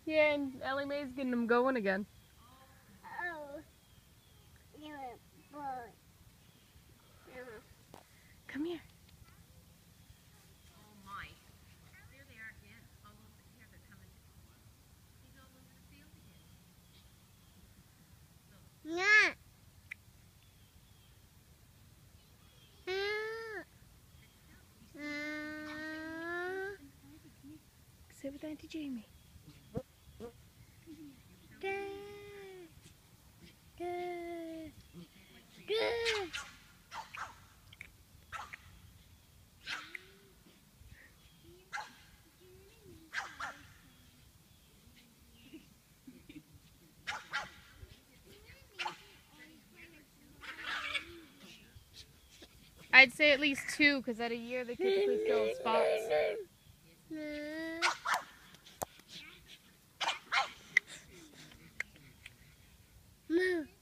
Yeah, and Ellie Mae's getting them going again. Oh. Yeah, boy. Come here. Oh my. There they are again. All over here. They're coming. He's all over the field again. Yeah. Sit with Auntie Jamie. Good. Good. Good. I'd say at least 2, because at a year they typically fill spots. Move.